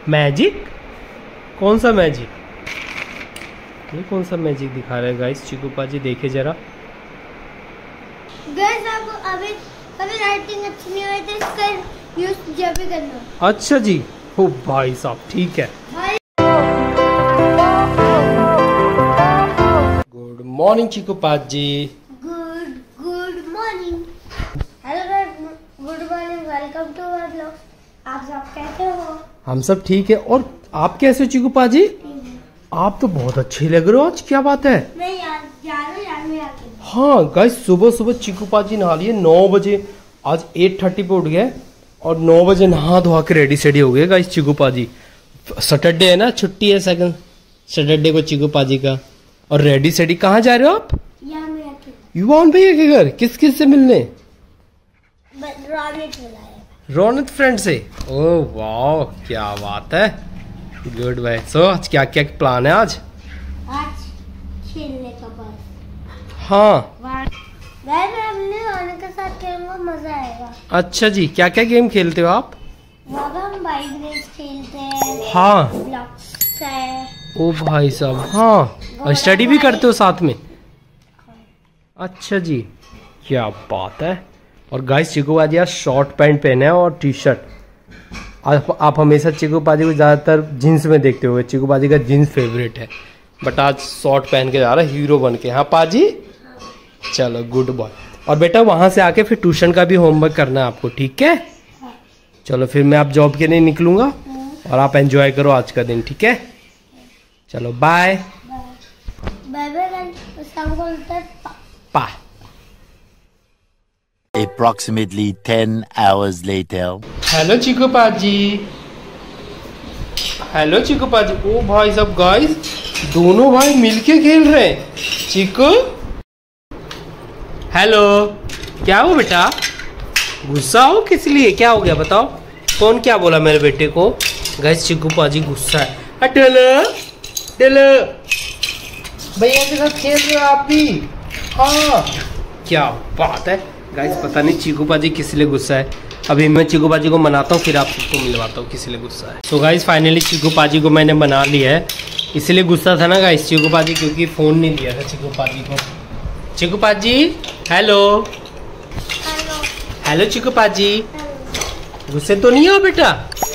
Magic? कौन सा magic? ये कौन सा मैजिक दिखा रहे हैं गाइस? चिकूपा जी देखे जरा। गाइस आपको अभी राइटिंग अच्छी नहीं हुई तो इसका यूज जब भी करना। अच्छा जी, ओ भाई साहब ठीक है। Good morning Chikupa ji. Good morning. Hello guys, good morning, welcome to our vlog. आप सब कैसे हो? हम सब ठीक है। और आप कैसे हो चिकूपा जी? आप तो बहुत अच्छे लग रहे हो आज, क्या बात है? मैं यार हाँ गाइस, सुबह सुबह चिकूपा जी नहा लिए 9 बजे। आज 8:30 पे उठ गए और 9 बजे नहा धोआ के रेडी सेडी हो गए गाइस चिकूपा जी। सैटरडे है ना, छुट्टी है सेकंड सैटरडे को चिकूपा जी का। और रेडी सेडी कहाँ जा रहे हो आप? युवान भैया के घर। किस किस से मिलने? रौनक फ्रेंड से। ओह वाह, क्या बात है, गुड भाई। सो आज क्या क्या प्लान है? आज खेलने का बस। हाँ हमने रौनक के साथ खेलूंगा, मजा आएगा। अच्छा जी, क्या क्या गेम खेलते हो आप? हम बाइक रेस खेलते हैं। हाँ ब्लॉक्स है। ओ भाई साहब, हाँ। और स्टडी भी करते हो साथ में? अच्छा जी, क्या बात है। और गाइस चिकूपा जी आज शॉर्ट पैंट पहने हैं और टी शर्ट। आप हमेशा चिकूपा जी को ज़्यादातर जीन्स में देखते हो, चिकूपा जी का जीन्स फेवरेट है, बट आज शॉर्ट पहन के जा रहा है हीरो बन के। हाँ पाजी, चलो गुड बॉय। और बेटा वहाँ से आके फिर ट्यूशन का भी होमवर्क करना है आपको, ठीक है? चलो फिर मैं आप जॉब के लिए निकलूंगा और आप एंजॉय करो आज का दिन, ठीक है? चलो बाय बाय बाय। पा। Approximately 10 hours later. Hello Chikupa ji. Hello Chikupa ji. ओ भाई साहब गाइस, दोनों भाई मिलके खेल रहे हैं। चिकू, हेलो, क्या हो बेटा? गुस्सा हो किस लिए? क्या हो गया बताओ? कौन क्या बोला मेरे बेटे को? गाइस चिकूपा जी गुस्सा है। टेलो भैया के साथ खेल रहे हो आप भी? हाँ, क्या बात है गाइस। पता नहीं चिकूपा जी किस लिए गुस्सा है। अभी मैं चिकूपा जी को मनाता हूँ, फिर आप सबको मिलवाता हूँ किस लिए गुस्सा है। तो गाइस फाइनली चिकूपा जी को मैंने मना लिया है। इसलिए गुस्सा था ना गाइस चिकूपा जी, क्योंकि फ़ोन नहीं दिया था चिकूपा जी को। चिकूपा जी हेलो। हेलो चिकूपा जी, गुस्से तो नहीं हो बेटा?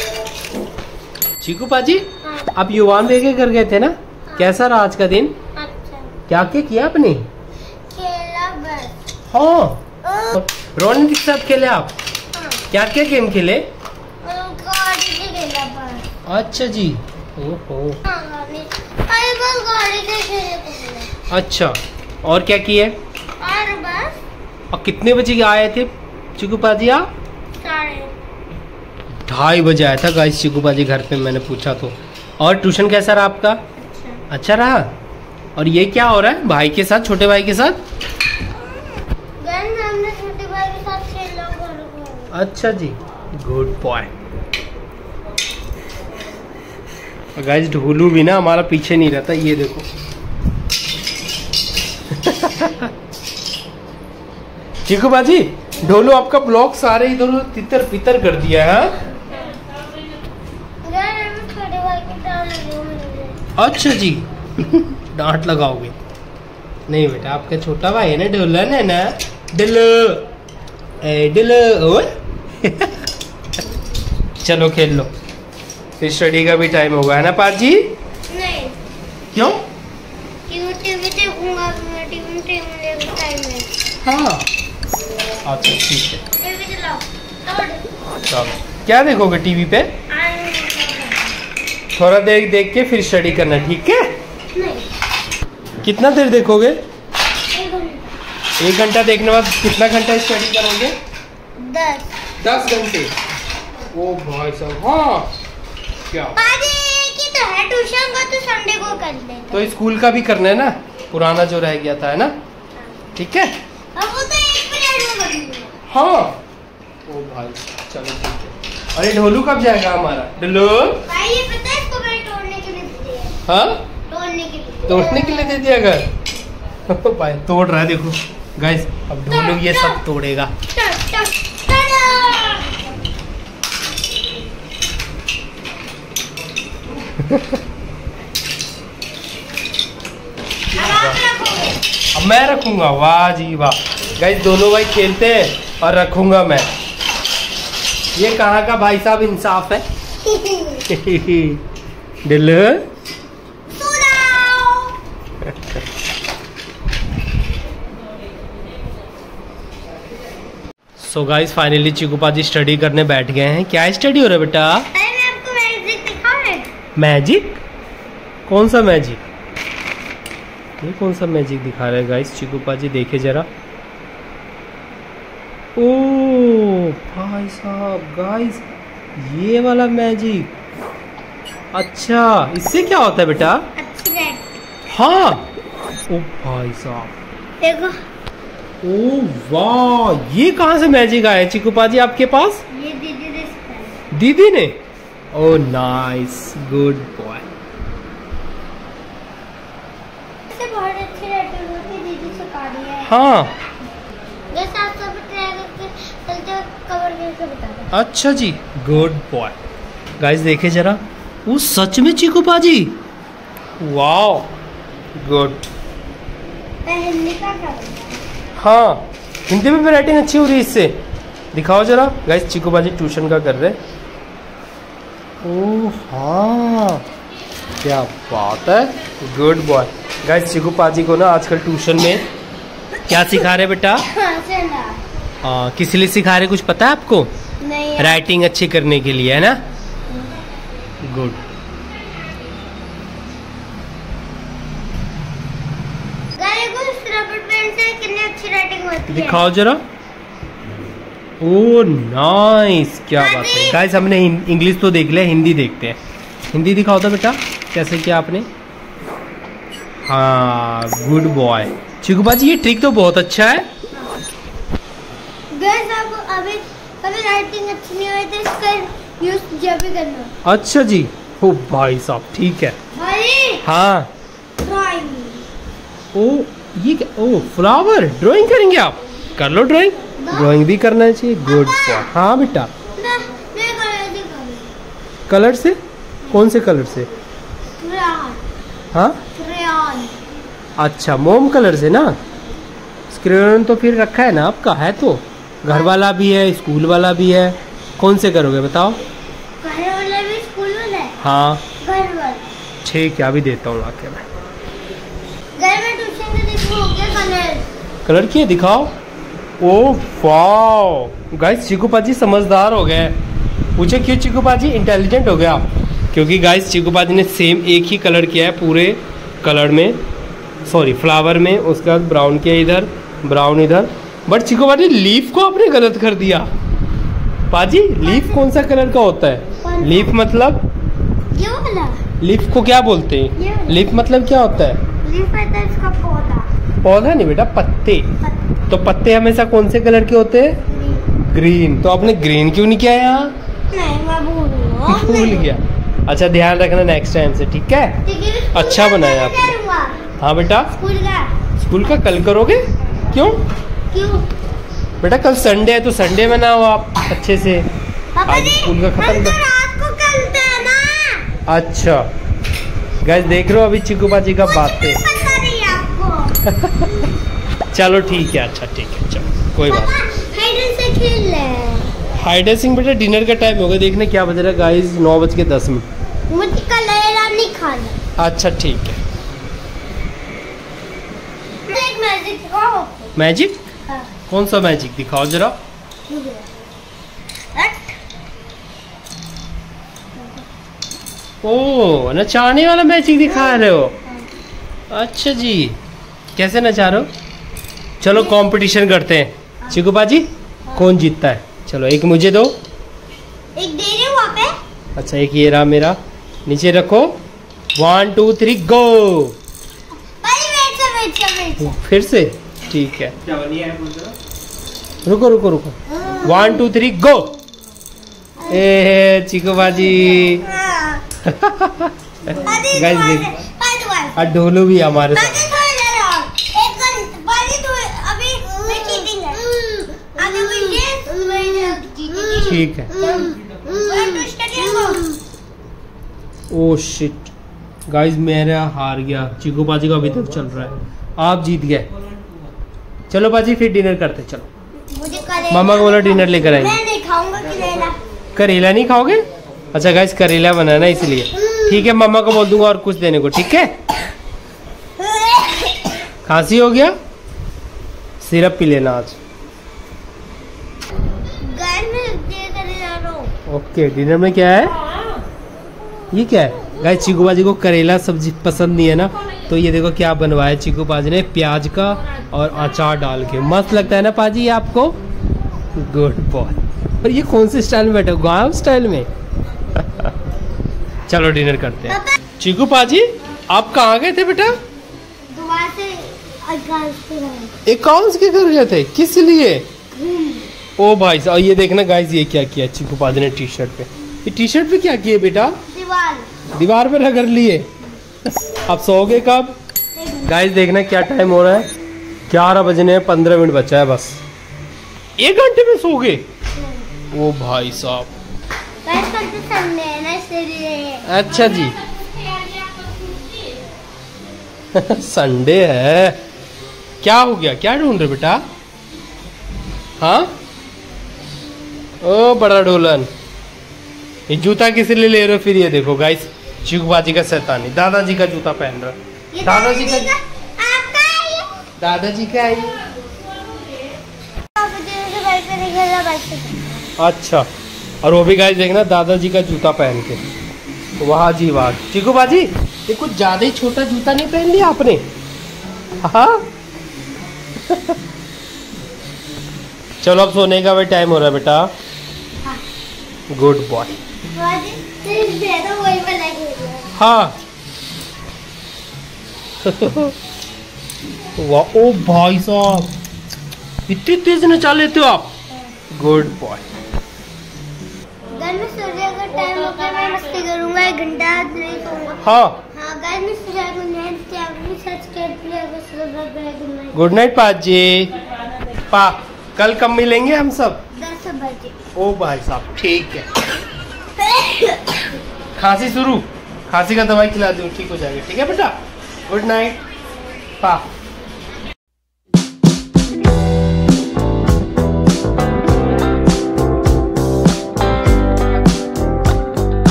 चिकूपा जी आप युवान भैया के घर गए थे ना, कैसा रहा आज का दिन? अच्छा। क्या क्या किया आपने? खेला बस। हाँ, रौनक के साथ खेले आप? क्या क्या गेम खेले? गाड़ी से खेला बस। अच्छा जी, ओहो। अरे बस गाड़ी से खेले। अच्छा, और क्या किए? और बस। और कितने बजे आए थे चिकूपा जी आप? 2:30 बजे आया था गाइस चिकूपा जी घर पे, मैंने पूछा तो। और ट्यूशन कैसा रहा आपका? अच्छा रहा। और ये क्या हो रहा है भाई के साथ, छोटे भाई के साथ? हमने छोटे भाई के साथ खेला। अच्छा जी, गुड बॉय। गाइस ढोलू भी ना हमारा पीछे नहीं रहता, ये देखो। चिकूपा जी, ढोलू आपका ब्लॉक सारे इधर तितर पितर कर दिया है। अच्छा जी, डांट लगाओगे? नहीं बेटा, आपका छोटा भाई है ना ढोला ना डिलो। चलो खेल लो, फिर स्टडी का भी टाइम होगा है ना पाजी? नहीं। क्यों? टीवी देखूंगा, टीवी टाइम है। हाँ अच्छा ठीक है, टीवी चलाओ। चलो क्या देखोगे टीवी पे? थोड़ा देर देख के फिर स्टडी करना, ठीक है? नहीं। कितना देर देखोगे? 1 घंटा देखने बाद कितना घंटा स्टडी करोगे? 10 घंटे। ओ भाई साहब, हाँ क्या की तो है ट्यूशन का, तो संडे को कर ले। तो स्कूल का भी करना है ना, पुराना जो रह गया था, है ना? ठीक है, अब वो तो 1 मिनट में कर। हाँ ओ भाई चलो ठीक है। अरे ढोलू कब जाएगा हमारा? ढोलू भाई ये पता है इसको मैंने तोड़ने के लिए दे दिया। हाँ, तोड़ने के लिए दे दिया घर। भाई तोड़ रहा है देखो गाइस, अब ढोलू ये सब तोड़ेगा। अब मैं रखूंगा, वाह जी वाह। गाइस दोनों भाई खेलते हैं और रखूंगा मैं। ये कहाँ का भाई साहब इंसाफ है। दिल सो गाइस फाइनली चिकू पाजी स्टडी करने बैठ गए हैं। क्या स्टडी हो रहा है बेटा? मैं आपको मैजिक दिखाऊं? मैजिक? कौन सा मैजिक? ये कौन सा मैजिक दिखा रहे हैं गाइस चिकू पाजी? देखे जरा। ओ भाई साहब गाइस ये वाला मैजिक। अच्छा इससे क्या होता है बेटा? हाँ ओ भाई साहब देखो। ओ वाह, ये कहाँ से मैजिक आया चिकू पाजी आपके पास? ये दीदी ने सिखाया। दीदी ने? ओ नाइस, गुड बॉय। इससे बहुत अच्छी राइटिंग होती है, दीदी सिखा रही है। हाँ जैसे आप सब ट्राई करके चलते कवर करके बता दो। अच्छा जी, गुड बॉय। गाइस देखे जरा, वो सच में चिकू पाजी, वाओ गुड। हिंदी का क्या? हाँ हिंदी में भी राइटिंग अच्छी हो रही है इससे। दिखाओ जरा। गाइस चिकू पाजी ट्यूशन का कर रहे। ओह हाँ क्या बात है, गुड बॉय। गाइस चिकू पाजी को ना आजकल ट्यूशन में क्या सिखा रहे बेटा? हाँ किस लिए सिखा रहे कुछ पता है आपको? नहीं। राइटिंग अच्छी करने के लिए है ना? गुड। कितनी अच्छी राइटिंग होती है। दिखाओ जरा। ओ नाइस, क्या बात है। गाइस हमने इंग्लिश तो देख लिया, हिंदी देखते हैं। हिंदी दिखाओ तो बेटा, कैसे किया आपने? हाँ गुड बॉय। चिकू पाजी ये ट्रिक तो बहुत अच्छा है। गाइस आपको अभी कभी राइटिंग अच्छी नहीं हुई तो इसका यूज जब भी करना। अच्छा जी, ओ भाई साहब ठीक है। भाई हाँ ड्राइंग। ओ ये क्या? ओ फ्लावर ड्राइंग करेंगे आप? कर लो ड्राइंग, ड्राइंग भी करना चाहिए। Good boy. हाँ बेटा कलर से? कौन से कलर से? हाँ अच्छा मोम कलर से ना। स्क्रेयन तो फिर रखा है ना आपका? है तो घर वाला भी है, स्कूल वाला भी है। कौन से करोगे बताओ? घर वाला भी, स्कूल वाला है। हाँ घर वाला ठीक है, अभी देता हूँ लाके मैं। घर में ट्यूशन से देखो हो गया कलर। कलर किए दिखाओ। ओ वाओ गाइस चिकू पाजी समझदार हो गए। पूछे क्यों चिकू पाजी इंटेलिजेंट हो गया? क्योंकि गाइस चिकू पाजी ने सेम एक ही कलर किया है पूरे कलर में, सॉरी फ्लावर में। उसके बाद ब्राउन किया इधर, ब्राउन इधर। बट चिकू पाजी लीफ को आपने गलत कर दिया। पाजी लीफ कौन सा कलर का होता है? लीफ मतलब ये वाला। लीफ को क्या बोलते हैं? लीफ मतलब क्या होता है? लीफ है इसका पौधा। पौधा नहीं बेटा, पत्ते। तो पत्ते हमेशा कौन से कलर के होते हैं? ग्रीन। तो आपने ग्रीन क्यों नहीं किया यहाँ? नहीं मैं भूल गया। अच्छा ध्यान रखना नेक्स्ट टाइम से, ठीक है? अच्छा बनाया आपने। हाँ बेटा स्कूल का कल करोगे? क्यों? बेटा कल संडे है तो संडे मनाओ आप अच्छे से। आज स्कूल का खत्म कर। अच्छा गाइस देख रहे हो अभी चिकू पाजी का बात है। चलो ठीक है, अच्छा ठीक है, चलो कोई बात नहीं। हाइड एंड सीक बेटा डिनर का टाइम हो गया, देखने क्या बज रहा है गाइस। 9:10। मुझे कलर नहीं खाना। अच्छा ठीक है। एक मैजिक दिखाओ। मैजिक? हाँ। कौन सा मैजिक दिखाओ जरा। ओ नचाने वाला मैजिक दिखा रहे हो? अच्छा जी, कैसे नचा रहे हो? चलो कंपटीशन करते हैं चिकू पाजी, कौन जीतता है। चलो एक मुझे दो, एक दे रही हूँ वहाँ पे। अच्छा एक ये रहा मेरा, नीचे रखो। 1 2 3 गो। फिर से ठीक है, रुको रुको रुको। 1 2 3 गो। ए चिकू पाजी। गाइस देख ढोलू भी हमारे साथ। ठीक है ओ शिट गाइस, मेरा हार गया। चीकू पाजी का अभी तक चल रहा है, आप जीत गए। चलो पाजी फिर डिनर करते, चलो। मुझे करेला, मामा को बोला डिनर लेकर आएंगे। मैं नहीं खाऊंगा करेला। करेला नहीं खाओगे? अच्छा गाइस, करेला बनाना इसलिए। ठीक है, मामा को बोल दूंगा और कुछ देने को, ठीक है? खांसी हो गया, सिरप पी लेना आज। ओके, डिनर में क्या है? ये क्या है गाइस? चीकू बाजी को करेला सब्जी पसंद नहीं है ना, तो ये देखो क्या बनवाया चीकू बाजी ने, प्याज का और अचार डाल के। मस्त लगता है ना पाजी ये आपको? Good boy. और ये कौन से स्टाइल में बैठे हो? गाँव स्टाइल में। चलो डिनर करते हैं। चीकू पाजी आप कहाँ गए थे बेटा? अकाउंट्स के घर गए थे, किस लिए? ओ भाई साहब, ये देखना गाइस, ये क्या किया चीकू पाजी ने टी शर्ट पे। ये टी शर्ट पे क्या किए बेटा? दीवार पे रगड़ लिए। अब सोओगे कब? गाइस देखना क्या टाइम हो रहा है, 11 बजने 15 मिनट बचा है बस। 1 घंटे में सोओगे? ओ भाई साहब। अच्छा जी। संडे है, क्या हो गया? क्या ढूंढ रहे बेटा? हाँ, ओ बड़ा ढोलन। ये जूता किस लिए ले रहे हो फिर? ये देखो गाइस, चीकू बाजी का शैतानी दादाजी का जूता पहन रहा है। दादाजी का है ये। अच्छा, और वो भी गाइस देखना दादाजी का जूता पहन के। वाह जी वाह। चीकू बाजी ये कुछ ज्यादा ही छोटा जूता नहीं पहन लिया आपने? हाँ। चलो अब सोने का भी टाइम हो रहा है बेटा। Good boy. हाँ। वाह, ओ भाई साहब, इतनी तेज नचा लेते हो आप। Good boy. सूर्य का टाइम हो गया, मैं मस्ती करूंगा 1 घंटा नहीं सोऊंगा। हाँ। गुड नाइट पाजी। पा कल कब मिलेंगे हम सब? 10 बजे। ओ भाई साहब ठीक है। खांसी शुरू, खांसी का दवाई खिला दूँ, ठीक हो जाएगा। ठीक है बेटा, गुड नाइट पा।